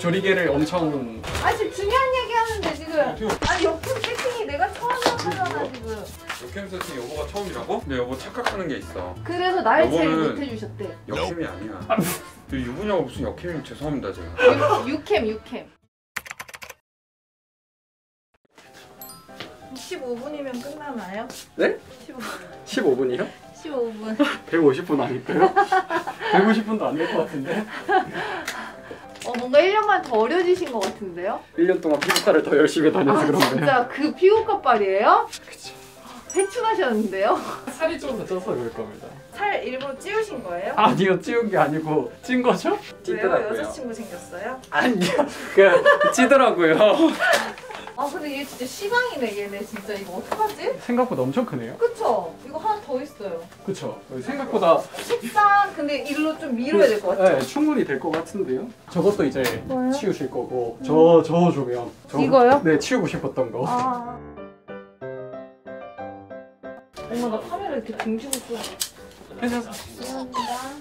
조리개를 엄청 지금 중요한 얘기 하는데 지금 아니 역캠 세팅이 내가 처음 하잖아 지금. 역캠 세팅 여보가 처음이라고? 근데 여보 착각하는 게 있어. 그래서 날 제일 여보는 못해주셨대. 역캠이 아니야. 유부녀가 무슨 역캠이면 죄송합니다 제가. 유캠 15분이면 끝나나요? 네? 15분이요? 15분 150분 아닐까요? 150분도 안 될 것 같은데? 뭔가 1년만 더 어려지신 것 같은데요? 1년 동안 피부과를 더 열심히 다녀서 그런데 진짜 그 피부과 빨이에요? 그쵸. 회춘하셨는데요? 살이 좀 더 쪄서 그럴 겁니다. 살 일부러 찌우신 거예요? 아니요, 찌운 게 아니고 찐 거죠? 왜요? 여자친구 생겼어요? 아니요, 찌더라고요. 근데 얘 진짜 시방이네 얘네 진짜. 이거 어떡하지? 생각보다 엄청 크네요. 그쵸? 이거 하나 더 있어요. 그쵸. 생각보다 식상 근데 일로 좀 밀어야 될 것 같죠? 네, 충분히 될 것 같은데요. 저것도 이제 뭐요? 치우실 거고 저 조명 이거요? 네, 치우고 싶었던 거. 엄마 나 카메라 이렇게 등지고 있어. 미안합니다.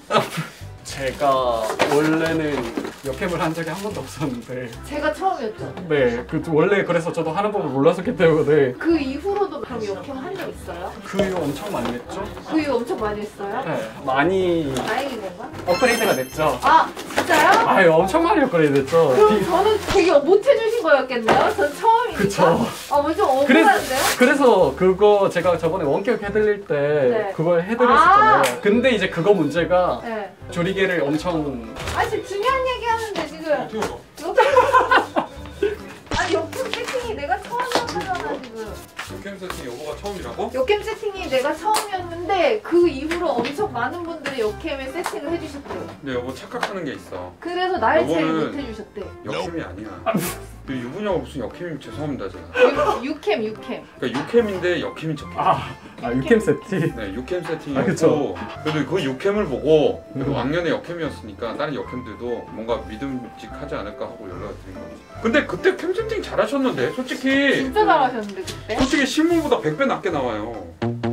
제가 원래는 역캠을 한 적이 한 번도 없었는데 제가 처음이었죠? 네, 원래 그래서 저도 하는 법을 몰랐었기 때문에 그 이후로도 그럼 역캠 한 적 있어요? 그 이후 엄청 많이 했죠? 그 이후 엄청 많이 했어요? 네, 많이 다행인 건가? 업그레이드가 됐죠? 진짜요? 아유, 엄청 많이 업그레이드 됐죠? 그럼 저는 되게 못해주신 거였겠네요? 전 처음이니까. 그쵸. 완전 억울한데요? 그래서 그거 제가 저번에 원격 해드릴 때 네. 그걸 해드렸었잖아요. 근데 이제 그거 문제가 네. 조리개를 엄청 지금 중요한 얘기 하는데 지금 역캠 세팅이 내가 처음 하잖아 지금. 역캠 세팅 여보가 처음이라고? 역캠 세팅이 내가 처음이었는데 그 이후로 엄청 많은 분들이 역캠에 세팅을 해주셨대요. 근데 여보 착각하는 게 있어. 그래서 날 제일 여보는 못해주셨대. 역캠이 아니야. 유부녀가 무슨 역캠이면 죄송합니다 제가. 유캠 그러니까 육캠인데 역캠이 적혀. 육캠 세팅. 네, 육캠 그쵸. 세팅이었고 그래도 그 육캠을 보고 그래도 왕년에 역캠이었으니까 다른 역캠들도 뭔가 믿음직하지 않을까 하고 연락을 드린 거지. 근데 그때 캠 세팅 잘하셨는데 솔직히 진짜 잘하셨는데 그때? 솔직히 실물보다 100배 낮게 나와요.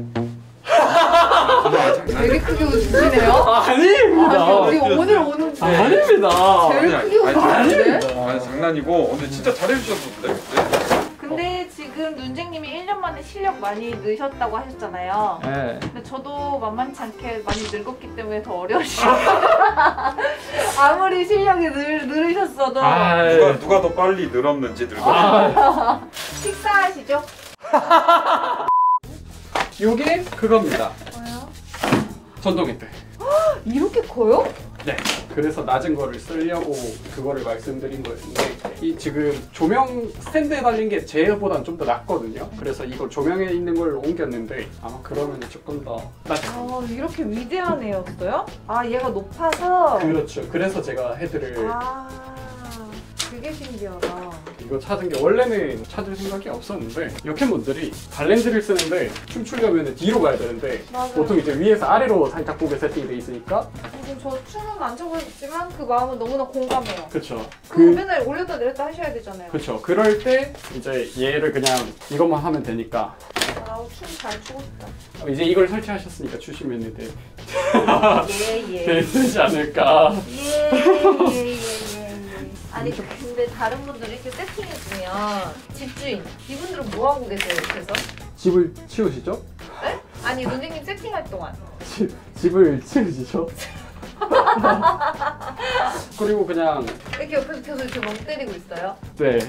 되게 크게 웃으시네요? 아닙니다. 우리 오늘 오는 아닙니다. 제일 크게 웃으시는데? 아니 장난이고 근데 진짜 잘해주셨는데 그때. 근데 지금 눈쟁님이 1년 만에 실력 많이 느셨다고 하셨잖아요. 네. 근데 저도 만만치 않게 많이 늙었기 때문에 더 어려우시죠. 아무리 실력이 늘으셨어도. 누가 더 빨리 늘었는지 식사하시죠? 요게 그겁니다. 뭐요? 전동히트. 이렇게 커요? 네. 그래서 낮은 거를 쓰려고 그거를 말씀드린 거였는데 이 지금 조명 스탠드에 달린 게 제보다는 좀 더 낫거든요. 그래서 이거 조명에 있는 걸 옮겼는데 아마 그러면 조금 더 낫죠. 이렇게 위대한 애였어요? 얘가 높아서. 그렇죠. 그래서 제가 헤드를 되게 신기하다. 이거 찾은 게 원래는 찾을 생각이 없었는데 역캠분들이 발렌즈를 쓰는데 춤추려면 뒤로 가야 되는데 맞아요. 보통 이제 위에서 아래로 살짝 보게 세팅이 돼 있으니까 저 춤은 안 춰보셨지만 그 마음은 너무나 공감해요. 그쵸. 그거 맨날 올렸다 내렸다 하셔야 되잖아요. 그쵸. 그럴 때 이제 얘를 그냥 이것만 하면 되니까 춤 잘 추고 싶다. 이제 이걸 설치하셨으니까 추시면 돼. 예. 되지 않을까. 예. 아니 근데 다른 분들이 이렇게 세팅해주면 집주인 이분들은 뭐 하고 계세요 옆에서? 집을 치우시죠? 네? 아니 눈쟁님 세팅할 동안. 집을 치우시죠? 그리고 그냥 이렇게 옆에서 계속 이렇게 멍 때리고 있어요? 네.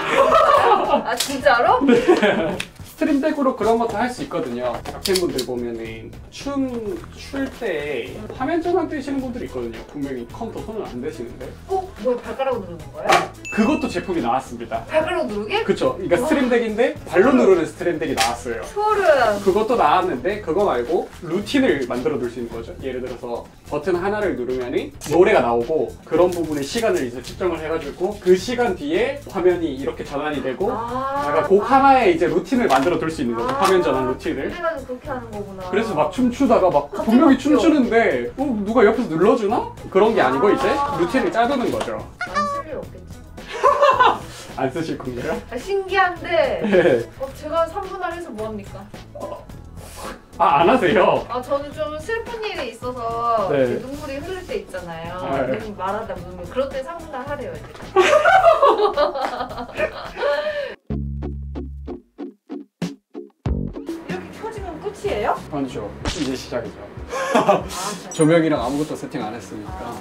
진짜로? 네. 스트림덱으로 그런 것도 할 수 있거든요. 학생분들 보면은 춤 출 때 화면 전환 뜨시는 분들이 있거든요. 분명히 컴퓨터 손을 안 대시는데 뭐야 발가락으로 누르는 거예요? 그것도 제품이 나왔습니다. 발가락 누르게? 그쵸. 그러니까 스트림덱인데 발로 누르는 스트림덱이 나왔어요. 소름. 그것도 나왔는데 그거 말고 루틴을 만들어 둘 수 있는 거죠. 예를 들어서 버튼 하나를 누르면 노래가 나오고 그런 부분의 시간을 이제 측정을 해가지고 그 시간 뒤에 화면이 이렇게 전환이 되고 약간 곡 하나에 이제 루틴을 만들어 둘 수 있는 거죠. 화면 전환 루틴을. 그래가지고 그렇게 하는 거구나. 그래서 막 춤추다가 막 분명히 춤추는데 누가 옆에서 눌러주나? 그런 게 아니고 이제 루틴을 짜두는 거죠. 안 쓸 일 없겠지. 안 쓰실 건가요? 신기한데 네. 제가 3분 안에서 뭐합니까? 아, 안 하세요? 아 저는 좀 슬픈 일이 있어서 네. 이렇게 눈물이 흐를 때 있잖아요. 아, 네. 눈이 말하다 눈물. 그럴 때 상담 하래요 이제. 이렇게 켜지면 끝이에요? 아니죠. 이제 시작이죠. 아, 조명이랑 아무것도 세팅 안 했으니까.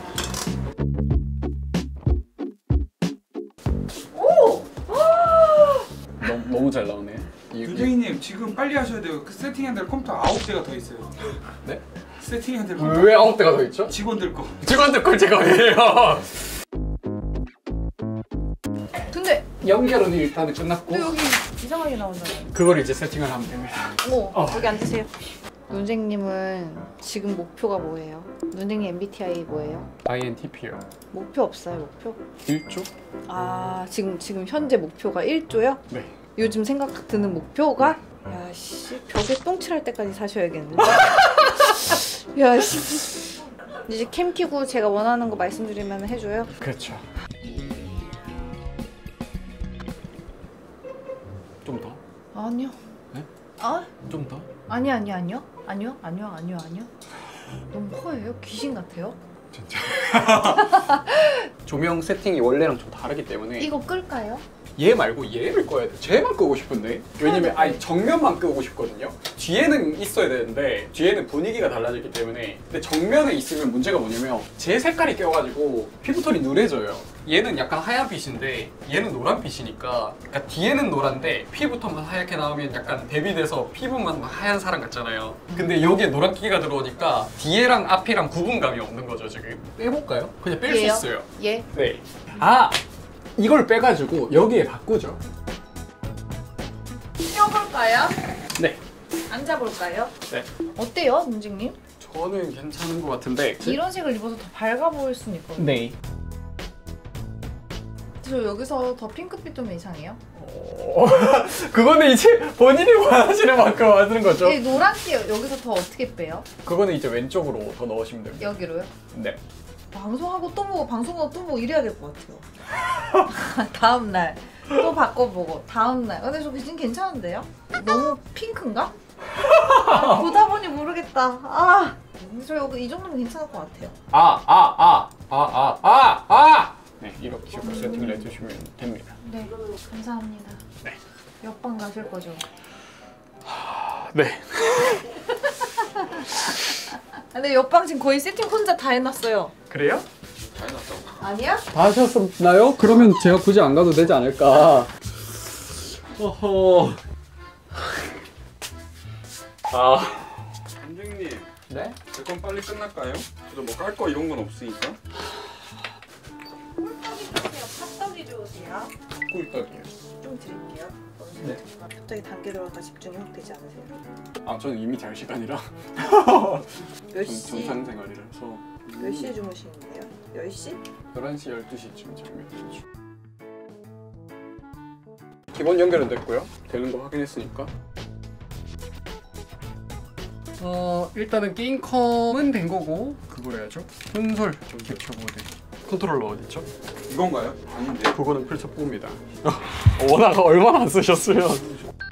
오! 너무 잘 나오네. 윤정희님 지금 빨리 하셔야 돼요. 그 세팅해야 될 컴퓨터 9대가 더 있어요. 네? 세팅해야 될 컴퓨터 왜 9대가 더 있죠? 직원들 거. 직원들 걸 제가 왜요? 근데 연결은 일단은 끝났고 여기 이상하게 나온잖아요. 그걸 이제 세팅을 하면 됩니다. 오, 어. 여기 앉으세요. 논생님은 지금 목표가 뭐예요? 논생님 MBTI 뭐예요? INTP요. 목표 없어요, 목표? 1조? 아, 지금 현재 목표가 1조요? 네. 요즘 생각 드는 목표가? 야씨, 벽에 똥칠할 때까지 사셔야겠는데. 야씨. 이제 캠 키고 제가 원하는 거 말씀드리면 해줘요? 그렇죠. 좀 더? 아니요. 네? 아? 좀 더? 아니요. 아니요. 너무 허해요? 귀신 같아요? 진짜. 조명 세팅이 원래랑 좀 다르기 때문에 이거 끌까요? 얘 말고 얘를 꺼야 돼. 쟤만 끄고 싶은데. 왜냐면 아니 정면만 끄고 싶거든요. 뒤에는 있어야 되는데 뒤에는 분위기가 달라지기 때문에. 근데 정면에 있으면 문제가 뭐냐면 제 색깔이 껴가지고 피부톤이 누래져요. 얘는 약간 하얀 빛인데 얘는 노란 빛이니까 그러니까 뒤에는 노란데 피부톤만 하얗게 나오면 약간 대비돼서 피부만 하얀 사람 같잖아요. 근데 여기에 노란기가 들어오니까 뒤에랑 앞이랑 구분감이 없는 거죠 지금. 빼볼까요? 그냥 뺄 수 얘요? 있어요. 예. 네. 아! 이걸 빼가지고 여기에 바꾸죠. 껴볼까요? 네. 앉아볼까요? 네. 어때요, 문직님? 저는 괜찮은 것 같은데. 이런 색을 입어서 더 밝아 보일 수는 있거든요. 네. 저 여기서 더 핑크빛 좀 이상해요? 그거는 이제 본인이 원하시는 만큼 하는 거죠. 이 노란기 여기서 더 어떻게 빼요? 그거는 이제 왼쪽으로 더 넣으시면 됩니다. 여기로요? 네. 방송하고 또 보고 방송하고 또 보고 이래야 될 것 같아요. 다음날 또 바꿔보고 다음날. 근데 저 지금 괜찮은데요? 너무 핑크인가? 아, 보다 보니 모르겠다. 아, 저 여기 이 정도면 괜찮을 것 같아요. 네, 이렇게 식으로 세팅을 해주시면 됩니다. 네, 감사합니다. 네. 옆방 가실 거죠? 네. 근데 옆방 지금 거의 세팅 혼자 다 해놨어요. 그래요? 잘 해놨다고. 아니야? 다 하셨나요? 그러면 제가 굳이 안 가도 되지 않을까. 어허. 윤정희님 네? 제 건 빨리 끝날까요? 그래도 뭐 깔 거 이런 건 없으니까. 꿀떡이 좋으세요? 팥떡이 좋으세요? 꿀떡이요. 좀 드릴게요. 네. 갑자기 단계 들어가니까 집중이 확 되지 않으세요? 아, 저는 이미 잘 시간이라. 몇 시? 정상 생활이라서. 몇 시에 주무시는데요? 10시? 11시, 12시쯤 잠들죠. 기본 연결은 됐고요. 되는 거 확인했으니까. 일단은 게임컴은 된 거고 그걸 해야죠. 콘솔 캡처보드. 컨트롤러 어디 있죠? 이건가요? 아닌데. 그거는 펼쳐 봅니다. 워낙 얼마나 안 쓰셨어요?